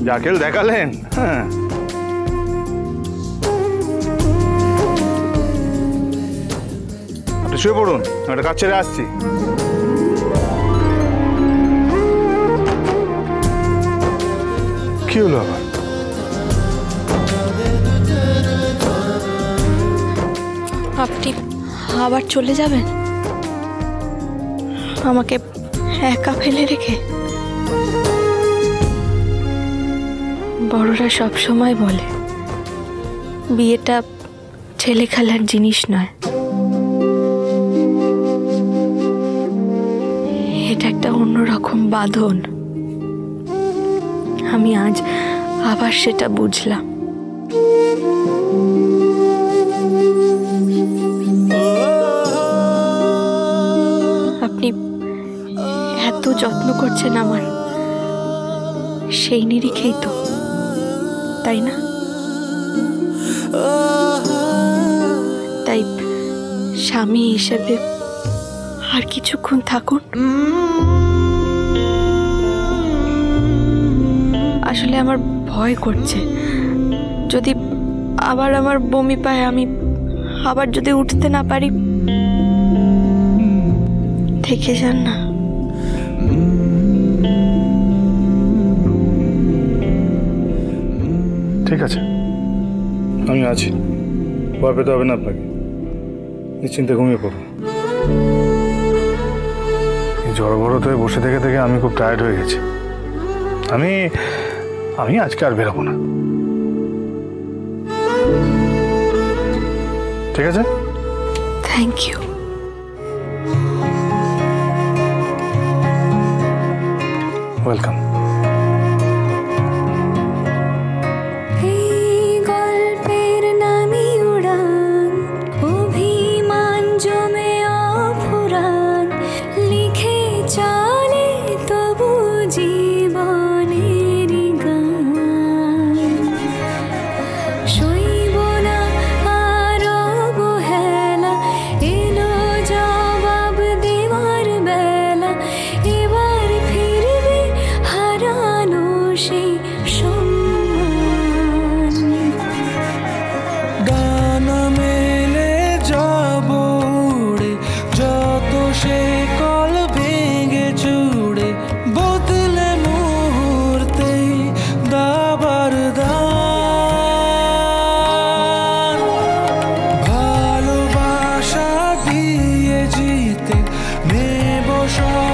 যা খেল দেখালেন। হ্যাঁ, আপনি শুয়ে পড়ুন, একটা কাজ ছেড়ে আসছি। কি হলো আবার? আপনি আবার চলে যাবেন আমাকে একা ফেলে রেখে? বড়রা সব সময় বলে বিয়েটা ছেলে খেলার জিনিস নয়, এটা একটা অন্যরকম বাঁধন। আমি আজ আবার সেটা বুঝলাম। আপনি এত যত্ন করছেন আমার, সেই নিরিখেই তো, তাই না? তাই স্বামী হিসেবে আর কিছুক্ষণ থাকুন। আসলে আমার ভয় করছে, যদি আবার আমার বমি পায়, আমি আবার যদি উঠতে না পারি। থেকে যান না। ঠিক আছে, আমি আছি, ভয় পেতে হবে না আপনাকে। নিশ্চিন্তে ঘুমিয়ে পড়ুন। জড়বড়ত হয়ে বসে থেকে থেকে আমি খুব টায়ার্ড হয়ে গেছি। আমি আজকে আর বেরোবো না, ঠিক আছে? Thank you. ওয়েলকাম। ভালোবাসা দিয়ে জিতে নেব সব।